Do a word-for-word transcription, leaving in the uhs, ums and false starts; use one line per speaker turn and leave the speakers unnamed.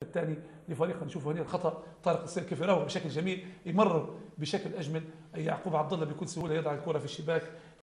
الثاني لفريق نشوفه هنا الخطا. طارق السير كيف يراوغ بشكل جميل، يمرر بشكل اجمل. يعقوب عبد الله بكل سهوله يضع الكره في الشباك،